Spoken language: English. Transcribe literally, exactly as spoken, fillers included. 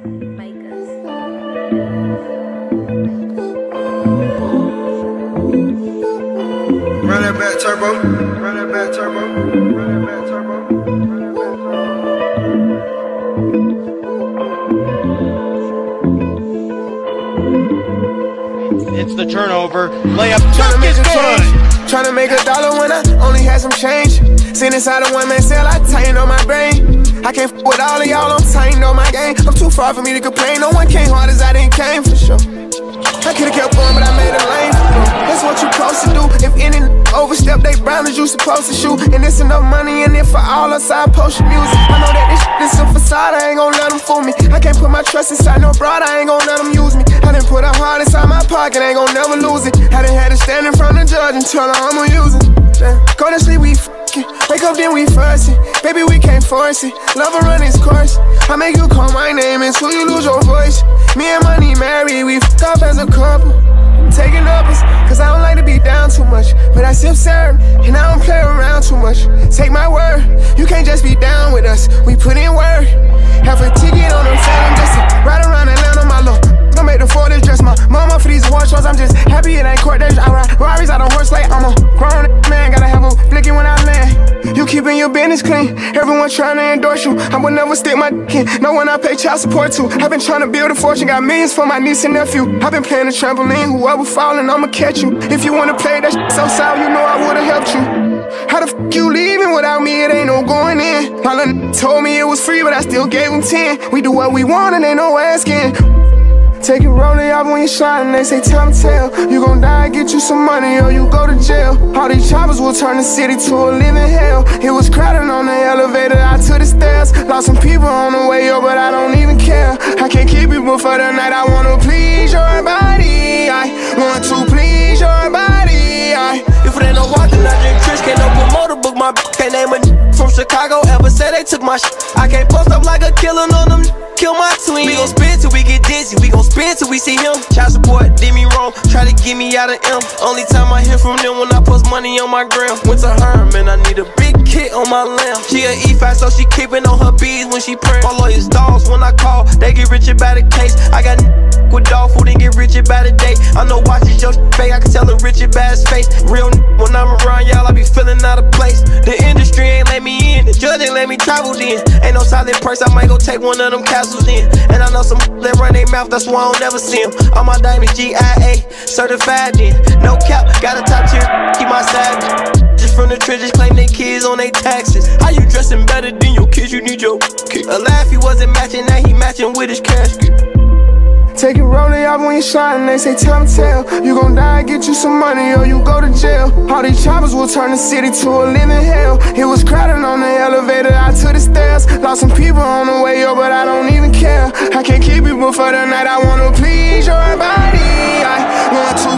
Run that back turbo, run that back turbo, run that back turbo, run that back turbo. It's the turnover, layup, trying is good. Trying to make a dollar when I only had some change. Seen inside a one man cell, I tightened on my brain. I can't f with all of y'all, I'm tightened on my game. I'm too far for me to complain, no one came hard as I didn't came for sure. I could've kept going, but I made a lane. That's what you supposed to do. If any overstep they boundaries, you supposed to shoot. And it's enough money in it for all us side post music. I know that this shit is a facade, I ain't gon' let them fool me. I can't put my trust inside no broad, I ain't gon' let them use me. I done put a heart inside my pocket, I ain't gon' never lose it. I done had to stand in front of the judge and tell her I'ma use it. Damn. Go to sleep, we f***ing. Wake up, then we fussing. Baby, we can't force it. Love will run its course. I make you call my name until you lose your voice. Me and Money married, we f***ed up as a couple. I'm taking uppers, cause I don't like to be down too much. But I sip syrup, and I don't play around too much. Take my word, you can't just be down with us. We put in work. Have a ticket on them, said I'm just to ride around Atlanta, my love. Don't make the Ford dress my mama for these award shows. I'm just happy it ain't court days. I ride Rari's out on horse like I'm a grown man. Gotta have a flicking when I land. You keeping your business clean. Everyone trying to endorse you. I would never stick my dick in. No one I pay child support to. I've been trying to build a fortune. Got millions for my niece and nephew. I've been playing the trampoline. Whoever falling, I'ma catch you. If you wanna play that shit so sour, you know I would've helped you. How the f you leaving without me? It ain't no going in. All them told me it was free, but I still gave them ten. We do what we want and ain't no asking. Take it, roll it off when you shine, they say tell me tell. You gon' die, get you some money, or you go to jail. All these choppers will turn the city to a living hell. It was crowded on the elevator, I took the stairs. Lost some people on the way up, but I don't even care. I can't keep you, but for the night I wanna please your body. I want to please your body. I If it ain't no walking, I drink Trish. Can't no promoter book my can't name a from Chicago ever said they took my sh. I can't post up like a killer on them. Kill my twin. We gon' spin till we get dizzy. We gon' spin till we see him. Child support did me wrong. Try to get me out of M. Only time I hear from them when I post money on my gram. Went to her, man, I need a big kit on my lamb. She a E five, so she keepin' on her bees when she print. My lawyers dogs when I call, they get rich about the case. I got with dog food and get rich about the day. I know watches your fake, I can tell a rich about his face. Real when I'm around y'all, I be feeling out of place. The industry ain't let me in, the judge ain't let me travel then. Ain't no silent purse, I might go take one of them castles in. And I know some that run their mouth, that's why I don't never see them. All my diamonds G I A, certified in. No cap, got a top tier, keep my side. Just from the trenches, claim they kids on their taxes. How you dressing better than your kids, you need your kick. A laugh he wasn't matching, now he matching with his casket. Take it, roll it off when you shine, they say tell me tell. You gon' die, get you some money, or you go to jail. All these choppers will turn the city to a living hell. It was crowded on the elevator, I took the stairs. Lost some people on the way up, but I don't even care. I can't keep you, but for the night I wanna please your body. I want to